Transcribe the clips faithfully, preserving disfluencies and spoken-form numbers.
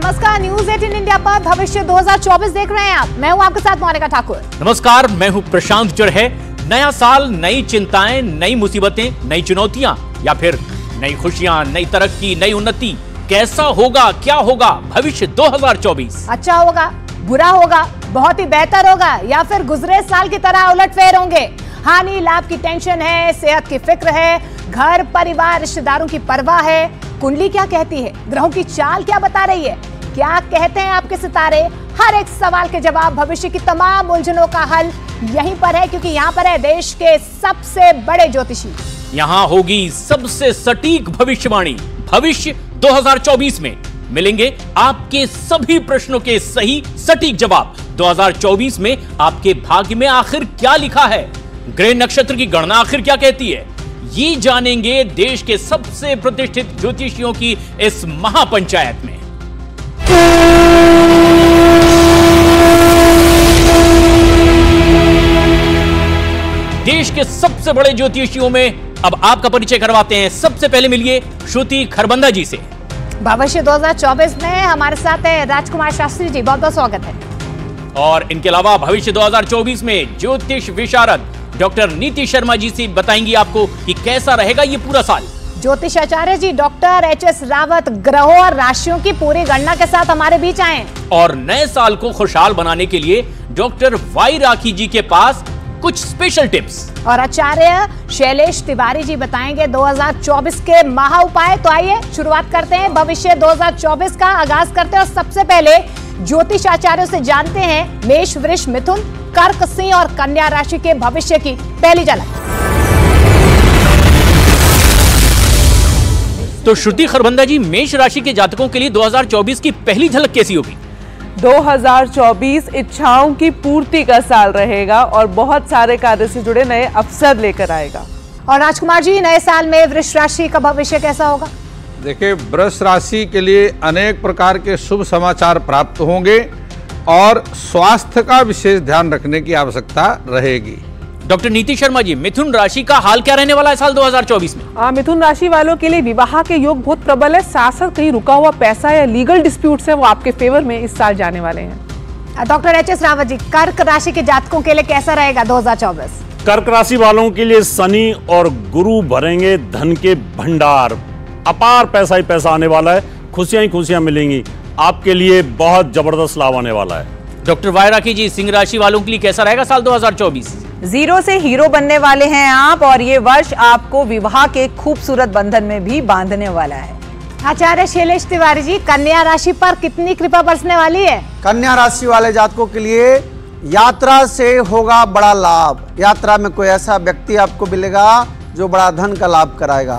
नमस्कार, न्यूज़ अठारह इंडिया पर भविष्य दो हज़ार चौबीस देख रहे हैं आप। मैं हूं आपके साथ मोनिका ठाकुर। नमस्कार, मैं हूं प्रशांत चरहे। नया साल, नई चिंताएं, नई मुसीबतें, नई चुनौतियां या फिर नई खुशियां, नई तरक्की, नई उन्नति। कैसा होगा, क्या होगा भविष्य दो हज़ार चौबीस? अच्छा होगा, बुरा होगा, बहुत ही बेहतर होगा या फिर गुजरे साल की तरह उलटफेर होंगे? हानि लाभ की टेंशन है, सेहत की फिक्र है, घर परिवार रिश्तेदारों की परवाह है, कुंडली क्या कहती है, ग्रहों की चाल क्या बता रही है, क्या कहते हैं आपके सितारे? हर एक सवाल के जवाब, भविष्य की तमाम उलझनों का हल यहीं पर है, क्योंकि यहाँ पर है देश के सबसे बड़े ज्योतिषी। यहाँ होगी सबसे सटीक भविष्यवाणी। भविष्य दो हज़ार चौबीस में मिलेंगे आपके सभी प्रश्नों के सही सटीक जवाब। दो हज़ार चौबीस में आपके भाग्य में आखिर क्या लिखा है, ग्रह नक्षत्र की गणना आखिर क्या कहती है, ये जानेंगे देश के सबसे प्रतिष्ठित ज्योतिषियों की इस महापंचायत में। देश के सबसे बड़े ज्योतिषियों में अब आपका परिचय करवाते हैं। सबसे पहले मिलिए श्रुति खरबंदा जी से। भविष्य दो हज़ार चौबीस में हमारे साथ है राजकुमार शास्त्री जी, बहुत बहुत स्वागत है। और इनके अलावा भविष्य दो हज़ार चौबीस में ज्योतिष विशारद डॉक्टर नीति शर्मा जी से बताएंगी आपको कि कैसा रहेगा ये पूरा साल। ज्योतिष आचार्य ji doctor H S Rawat ग्रहों और राशियों की पूरी गणना के साथ हमारे बीच आए। और नए साल को खुशहाल बनाने के लिए डॉक्टर वाई राखी जी के पास कुछ स्पेशल टिप्स। और आचार्य शैलेश तिवारी जी बताएंगे दो हज़ार चौबीस के महा उपाय। तो आइए शुरुआत करते हैं, भविष्य दो हज़ार चौबीस का आगाज करते हैं। और सबसे पहले ज्योतिष आचार्यों से जानते हैं मेष, वृष, मिथुन, कर्क, सिंह और कन्या राशि के भविष्य की पहली झलक। तो श्रुति खरबंदा जी, मेष राशि के जातकों के लिए दो हज़ार चौबीस की पहली झलक कैसी होगी? दो हज़ार चौबीस इच्छाओं की पूर्ति का साल रहेगा और बहुत सारे कार्य से जुड़े नए अवसर लेकर आएगा। और राजकुमार जी, नए साल में वृष राशि का भविष्य कैसा होगा? देखिए, वृष राशि के लिए अनेक प्रकार के शुभ समाचार प्राप्त होंगे और स्वास्थ्य का विशेष ध्यान रखने की आवश्यकता रहेगी। डॉक्टर नीति शर्मा जी, मिथुन राशि का हाल क्या रहने वाला है साल दो हज़ार चौबीस में? आ, मिथुन राशि वालों के लिए विवाह के योग बहुत प्रबल है। साथ साथ कहीं रुका हुआ पैसा या लीगल डिस्प्यूट्स है वो आपके फेवर में इस साल जाने वाले हैं। Doctor H S Rawat ji, कर्क राशि के जातकों के लिए कैसा रहेगा दो हज़ार चौबीस? कर्क राशि वालों के लिए शनि और गुरु भरेंगे धन के भंडार। अपार पैसा ही पैसा आने वाला है, खुशियां ही खुशियां मिलेंगी। आपके लिए बहुत जबरदस्त लाभ आने वाला है। डॉक्टर वाई राखी जी, सिंह राशि वालों के लिए कैसा रहेगा साल दो हज़ार चौबीस? जीरो से हीरो बनने वाले हैं आप और ये वर्ष आपको विवाह के खूबसूरत बंधन में भी बांधने वाला है। आचार्य शैलेश तिवारी जी, कन्या राशि पर कितनी कृपा बरसने वाली है? कन्या राशि वाले जातकों के लिए यात्रा से होगा बड़ा लाभ। यात्रा में कोई ऐसा व्यक्ति आपको मिलेगा जो बड़ा धन का लाभ कराएगा।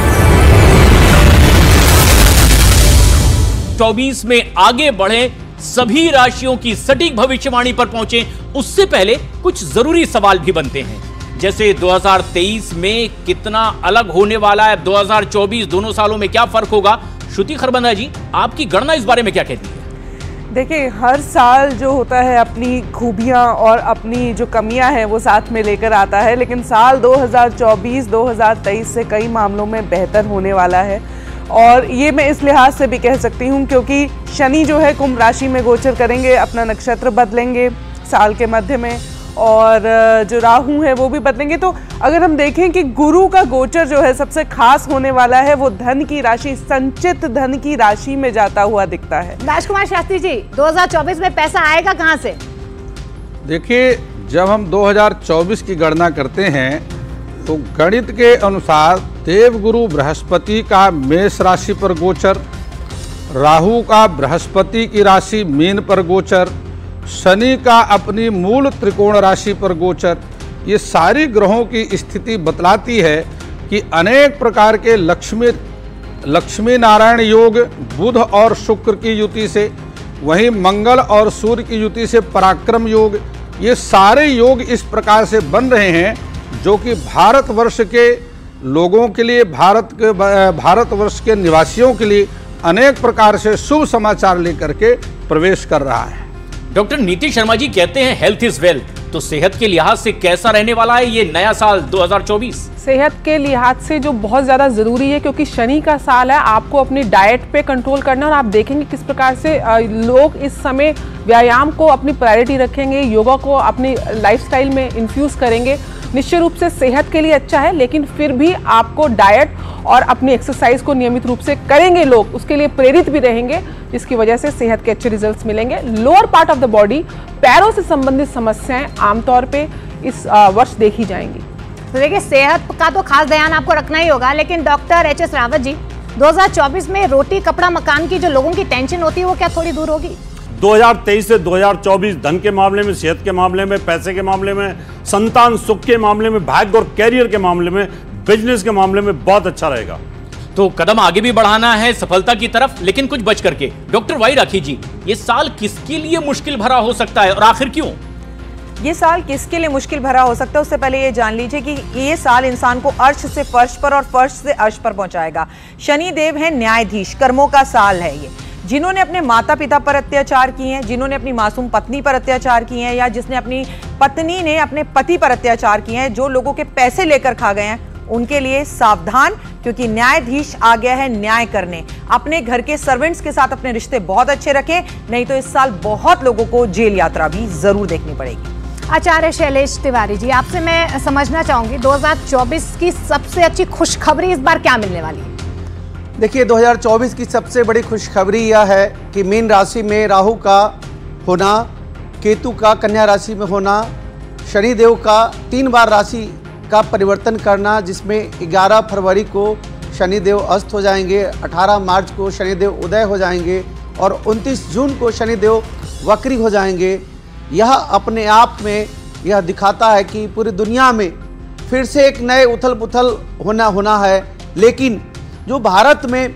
चौबीस में आगे बढ़े, सभी राशियों की सटीक भविष्यवाणी पर पहुंचे, उससे पहले कुछ जरूरी सवाल भी बनते हैं। जैसे दो हज़ार तेईस में कितना अलग होने वाला है, दो हज़ार चौबीस, दोनों सालों में क्या फर्क होगा? श्रुति खरबंदा जी, आपकी गणना इस बारे में क्या कहती है? देखिए, हर साल जो होता है अपनी खूबियां और अपनी जो कमियां हैं वो साथ में लेकर आता है, लेकिन साल दो हज़ार चौबीस दो हज़ार तेईस से कई मामलों में बेहतर होने वाला है। और ये मैं इस लिहाज से भी कह सकती हूँ क्योंकि शनि जो है कुंभ राशि में गोचर करेंगे, अपना नक्षत्र बदलेंगे साल के मध्य में, और जो राहु है वो भी बदलेंगे। तो अगर हम देखें कि गुरु का गोचर जो है सबसे खास होने वाला है, वो धन की राशि, संचित धन की राशि में जाता हुआ दिखता है। राजकुमार शास्त्री जी, दो हज़ार चौबीस में पैसा आएगा कहां से? देखिए, जब हम दो हज़ार चौबीस की गणना करते हैं तो गणित के अनुसार देवगुरु बृहस्पति का मेष राशि पर गोचर, राहु का बृहस्पति की राशि मीन पर गोचर, शनि का अपनी मूल त्रिकोण राशि पर गोचर, ये सारी ग्रहों की स्थिति बतलाती है कि अनेक प्रकार के लक्ष्मी लक्ष्मी नारायण योग बुध और शुक्र की युति से, वहीं मंगल और सूर्य की युति से पराक्रम योग, ये सारे योग इस प्रकार से बन रहे हैं जो कि भारतवर्ष के लोगों के लिए, भारत के भारतवर्ष के निवासियों के लिए अनेक प्रकार से शुभ समाचार लेकर के प्रवेश कर रहा है। डॉक्टर नीति शर्मा जी कहते हैं हेल्थ इज वेल्थ। तो सेहत के लिहाज से कैसा रहने वाला है ये नया साल दो हज़ार चौबीस? सेहत के लिहाज से जो बहुत ज़्यादा ज़रूरी है, क्योंकि शनि का साल है, आपको अपनी डाइट पे कंट्रोल करना है। और आप देखेंगे किस प्रकार से लोग इस समय व्यायाम को अपनी प्रायोरिटी रखेंगे, योगा को अपनी लाइफस्टाइल में इन्फ्यूज़ करेंगे। निश्चित रूप से सेहत के लिए अच्छा है, लेकिन फिर भी आपको डाइट और अपनी एक्सरसाइज को नियमित रूप से करेंगे लोग, उसके लिए प्रेरित भी रहेंगे, जिसकी वजह से सेहत के अच्छे रिजल्ट्स मिलेंगे। Lower part of the body, पैरों से संबंधित समस्याएं आमतौर पे इस वर्ष देखी जाएंगी। तो देखिए, सेहत का तो खास ध्यान आपको रखना ही होगा, लेकिन doctor H S Rawat ji, दो हज़ार चौबीस में रोटी कपड़ा मकान की जो लोगों की टेंशन होती है वो क्या थोड़ी दूर होगी? दो हज़ार तेईस से दो हज़ार चौबीस धन के मामले में, सेहत के मामले में, पैसे के मामले में, संतान सुख के मामले में, भाग्य और कैरियर के मामले में, बिजनेस के मामले में बहुत अच्छा रहेगा। तो कदम आगे भी बढ़ाना है सफलता की तरफ, लेकिन कुछ बच करके। डॉक्टर वाई राखी जी, ये साल किसके लिए मुश्किल भरा हो सकता है और आखिर क्यों? ये साल किसके लिए मुश्किल भरा हो सकता है, उससे पहले ये जान लीजिए कि ये साल इंसान को अर्श से फर्श पर और फर्श से अर्श पर पहुंचाएगा। शनि देव है न्यायाधीश, कर्मों का साल है ये। जिन्होंने अपने माता पिता पर अत्याचार किए हैं, जिन्होंने अपनी मासूम पत्नी पर अत्याचार किए हैं, या जिसने अपनी पत्नी ने अपने पति पर अत्याचार किए हैं, जो लोगों के पैसे लेकर खा गए हैं, उनके लिए सावधान, क्योंकि न्यायाधीश आ गया है न्याय करने। अपने घर के सर्वेंट्स के साथ अपने रिश्ते बहुत अच्छे रखें, नहीं तो इस साल बहुत लोगों को जेल यात्रा भी जरूर देखनी पड़ेगी। आचार्य शैलेश तिवारी जी, आपसे मैं समझना चाहूंगी दो हज़ार चौबीस की सबसे अच्छी खुशखबरी इस बार क्या मिलने वाली है? देखिए, दो हज़ार चौबीस की सबसे बड़ी खुशखबरी यह है कि मीन राशि में राहु का होना, केतु का कन्या राशि में होना, शनिदेव का तीन बार राशि का परिवर्तन करना, जिसमें ग्यारह फरवरी को शनिदेव अस्त हो जाएंगे, अठारह मार्च को शनिदेव उदय हो जाएंगे और उनतीस जून को शनिदेव वक्री हो जाएंगे। यह अपने आप में यह दिखाता है कि पूरी दुनिया में फिर से एक नए उथल पुथल होना होना है। लेकिन जो भारत में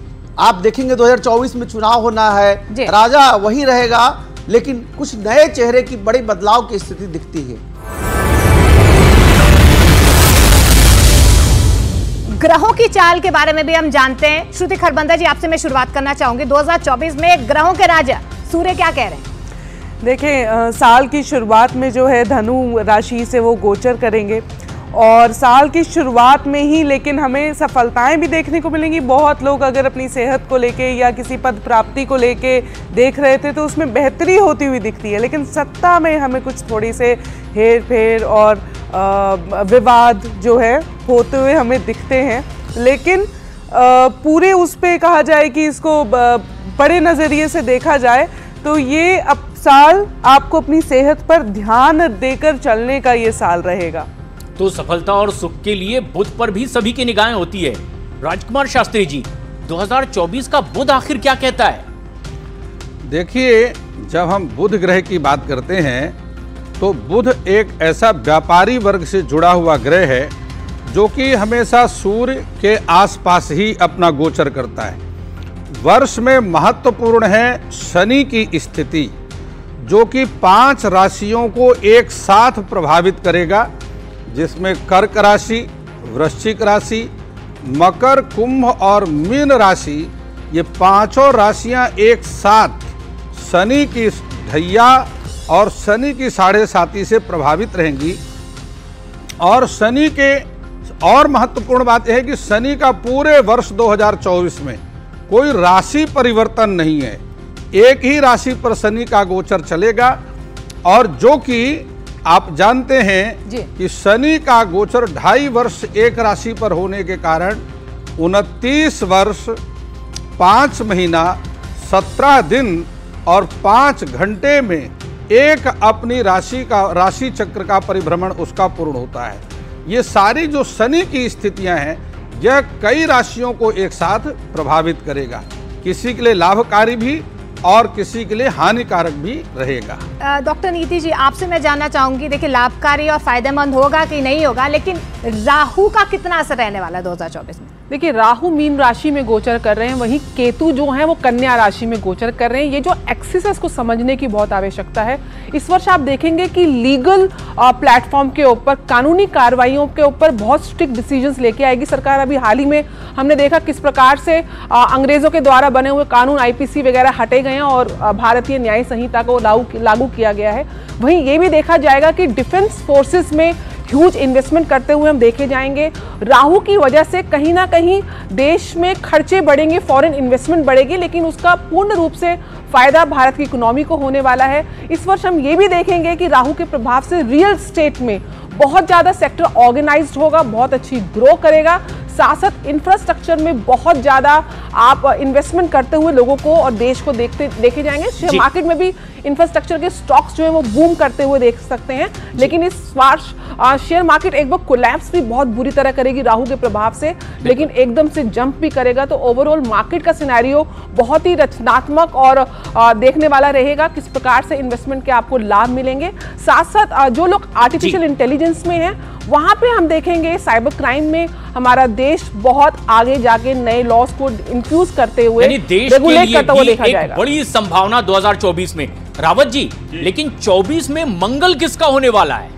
आप देखेंगे दो हज़ार चौबीस में चुनाव होना है, राजा वही रहेगा, लेकिन कुछ नए चेहरे की बड़ी बदलाव की स्थिति दिखती है। ग्रहों की चाल के बारे में भी हम जानते हैं। श्रुति खरबंदा जी, आपसे मैं शुरुआत करना चाहूंगी। दो हज़ार चौबीस में ग्रहों के राजा सूर्य क्या कह रहे हैं? देखिए, साल की शुरुआत में जो है धनु राशि से वो गोचर करेंगे और साल की शुरुआत में ही लेकिन हमें सफलताएं भी देखने को मिलेंगी। बहुत लोग अगर अपनी सेहत को लेके या किसी पद प्राप्ति को लेके देख रहे थे तो उसमें बेहतरी होती हुई दिखती है, लेकिन सत्ता में हमें कुछ थोड़ी से हेर फेर और आ, विवाद जो है होते हुए हमें दिखते हैं। लेकिन आ, पूरे उस पे कहा जाए कि इसको बड़े नज़रिए से देखा जाए तो ये अब साल आपको अपनी सेहत पर ध्यान देकर चलने का ये साल रहेगा। तो सफलता और सुख के लिए बुध पर भी सभी की निगाहें होती है। राजकुमार शास्त्री जी, दो हज़ार चौबीस का बुध आखिर क्या कहता है? देखिए, जब हम बुध ग्रह की बात करते हैं तो बुध एक ऐसा व्यापारी वर्ग से जुड़ा हुआ ग्रह है जो कि हमेशा सूर्य के आसपास ही अपना गोचर करता है। वर्ष में महत्वपूर्ण है शनि की स्थिति, जो कि पांच राशियों को एक साथ प्रभावित करेगा, जिसमें कर्क राशि, वृश्चिक राशि, मकर, कुंभ और मीन राशि, ये पांचों राशियां एक साथ शनि की ढैया और शनि की साढ़े साती से प्रभावित रहेंगी। और शनि के और महत्वपूर्ण बात यह है कि शनि का पूरे वर्ष दो हज़ार चौबीस में कोई राशि परिवर्तन नहीं है, एक ही राशि पर शनि का गोचर चलेगा। और जो कि आप जानते हैं कि शनि का गोचर ढाई वर्ष एक राशि पर होने के कारण उनतीस वर्ष पाँच महीना सत्रह दिन और पाँच घंटे में एक अपनी राशि का राशि चक्र का परिभ्रमण उसका पूर्ण होता है। ये सारी जो शनि की स्थितियां हैं, यह कई राशियों को एक साथ प्रभावित करेगा, किसी के लिए लाभकारी भी और किसी के लिए हानिकारक भी रहेगा। डॉक्टर नीति जी, आपसे मैं जानना चाहूंगी, देखिए लाभकारी और फायदेमंद होगा कि नहीं होगा, लेकिन राहु का कितना असर रहने वाला है दो हज़ार चौबीस में? देखिए, राहु मीन राशि में गोचर कर रहे हैं, वहीं केतु जो है वो कन्या राशि में गोचर कर रहे हैं। ये जो एक्सिस है इसको समझने की बहुत आवश्यकता है। इस वर्ष आप देखेंगे कि लीगल प्लेटफॉर्म के ऊपर, कानूनी कार्रवाइयों के ऊपर बहुत स्ट्रिक्ट डिसीजंस लेके आएगी सरकार। अभी हाल ही में हमने देखा किस प्रकार से आ, अंग्रेजों के द्वारा बने हुए कानून आईपीसी वगैरह हटे गए हैं और भारतीय न्याय संहिता को लागू लागू किया गया है। वहीं ये भी देखा जाएगा कि डिफेंस फोर्सेस में ह्यूज इन्वेस्टमेंट करते हुए हम देखे जाएंगे। राहु की वजह से कहीं ना कहीं देश में खर्चे बढ़ेंगे, फॉरेन इन्वेस्टमेंट बढ़ेगी, लेकिन उसका पूर्ण रूप से फायदा भारत की इकोनॉमी को होने वाला है। इस वर्ष हम ये भी देखेंगे कि राहु के प्रभाव से रियल स्टेट में बहुत ज़्यादा सेक्टर ऑर्गेनाइज्ड होगा, बहुत अच्छी ग्रो करेगा। साथ साथ इंफ्रास्ट्रक्चर में बहुत ज़्यादा आप इन्वेस्टमेंट करते हुए लोगों को और देश को देखते देखे जाएंगे। शेयर मार्केट में भी इंफ्रास्ट्रक्चर के स्टॉक्स जो है वो बूम करते हुए देख सकते हैं, लेकिन इस वर्ष शेयर मार्केट एक बार कोलैप्स भी बहुत बुरी तरह करेगी राहु के प्रभाव से, लेकिन एकदम से जंप भी करेगा। तो ओवरऑल मार्केट का सिनेरियो बहुत ही रचनात्मक और आ, देखने वाला रहेगा, किस प्रकार से इन्वेस्टमेंट के आपको लाभ मिलेंगे। साथ साथ आ, जो लोग आर्टिफिशियल इंटेलिजेंस में हैं वहां पे हम देखेंगे साइबर क्राइम में हमारा देश बहुत आगे जाके नए लॉस को इंफ्यूज करते हुए, देश रेगुलेट करता हुआ देखा जाएगा। बड़ी संभावना दो हज़ार चौबीस में रावत जी, लेकिन चौबीस में मंगल किसका होने वाला है?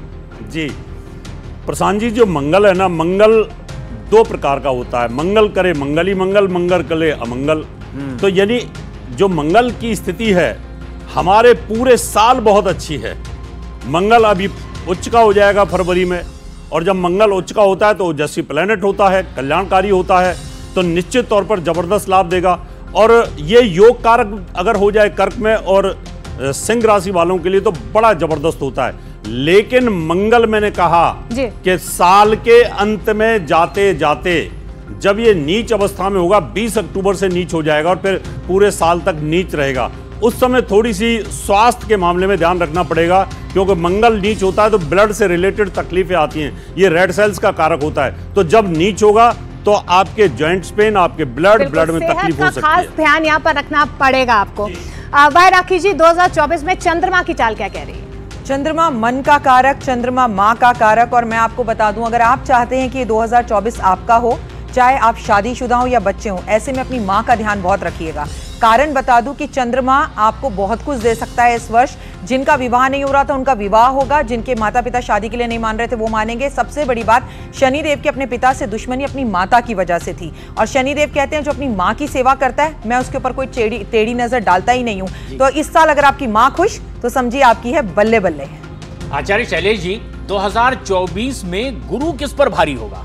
जी प्रशांत जी, जो मंगल है ना, मंगल दो प्रकार का होता है। मंगल करे मंगल ही मंगल, मंगल करे अमंगल। तो यानी जो मंगल की स्थिति है हमारे पूरे साल बहुत अच्छी है। मंगल अभी उच्च का हो जाएगा फरवरी में, और जब मंगल उच्च का होता है तो ओजस्वी प्लैनेट होता है, कल्याणकारी होता है, तो निश्चित तौर पर जबरदस्त लाभ देगा। और ये योग कारक अगर हो जाए कर्क में और सिंह राशि वालों के लिए तो बड़ा जबरदस्त होता है। लेकिन मंगल, मैंने कहा कि साल के अंत में जाते जाते जब ये नीच अवस्था में होगा, बीस अक्टूबर से नीच हो जाएगा और फिर पूरे साल तक नीच रहेगा। उस समय थोड़ी सी स्वास्थ्य के मामले में ध्यान रखना पड़ेगा, क्योंकि मंगल नीच होता है तो ब्लड से रिलेटेड तकलीफें आती हैं। ये रेड सेल्स का कारक होता है, तो जब नीच होगा तो आपके जॉइंट्स पेन, आपके ब्लड ब्लड में तकलीफ हो सकती है। खास ध्यान यहाँ पर रखना पड़ेगा आपको। भाई राखी जी, दो हज़ार चौबीस में चंद्रमा की चाल क्या कह रही है? चंद्रमा मन का कारक, चंद्रमा माँ का कारक। और मैं आपको बता दूं, अगर आप चाहते हैं कि दो हज़ार चौबीस आपका हो, चाहे आप शादीशुदा हो या बच्चे हो, ऐसे में अपनी माँ का ध्यान बहुत रखिएगा। कारण बता दूं कि चंद्रमा आपको बहुत कुछ दे सकता है इस वर्ष। जिनका विवाह नहीं हो रहा था उनका विवाह होगा, जिनके माता पिता शादी के लिए नहीं मान रहे थे वो मानेंगे। सबसे बड़ी बात, शनिदेव की अपने पिता से दुश्मनी अपनी माता की वजह से थी, और शनिदेव कहते हैं जो अपनी माँ की सेवा करता है, मैं उसके ऊपर कोई टेढ़ी टेढ़ी नजर डालता ही नहीं हूँ। तो इस साल अगर आपकी माँ खुश तो समझिए आपकी है बल्ले बल्ले। आचार्य शैलेश जी, दो हज़ार चौबीस में गुरु किस पर भारी होगा?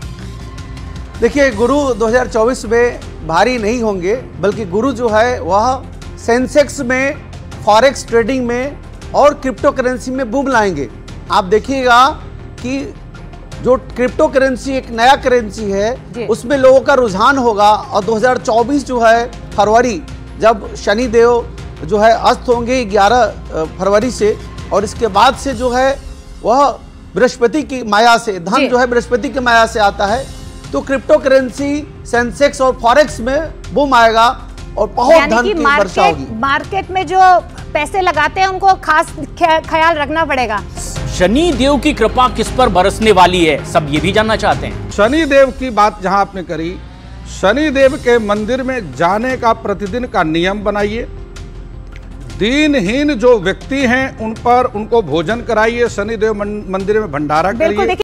देखिए, गुरु दो हज़ार चौबीस में भारी नहीं होंगे, बल्कि गुरु जो है वह सेंसेक्स में, फॉरेक्स ट्रेडिंग में और क्रिप्टो करेंसी में बूम लाएंगे। आप देखिएगा कि जो क्रिप्टो करेंसी एक नया करेंसी है, उसमें लोगों का रुझान होगा। और दो हज़ार चौबीस जो है फरवरी, जब शनि देव जो है अस्त होंगे ग्यारह फरवरी से, और इसके बाद से जो है वह बृहस्पति की माया से, धन जो है बृहस्पति की माया से आता है, तो क्रिप्टो करेंसी, सेंसेक्स और फॉरेक्स में बूम आएगा और बहुत धन की वर्षा होगी। मार्केट में जो पैसे लगाते हैं उनको खास ख्याल रखना पड़ेगा। शनि देव की कृपा किस पर बरसने वाली है, सब ये भी जानना चाहते हैं। शनि देव की बात जहां आपने करी, शनि देव के मंदिर में जाने का प्रतिदिन का नियम बनाइए। दीनहीन जो व्यक्ति हैं उन पर उनको भोजन कराइए, शनिदेव मंदिर में भंडारा करिए।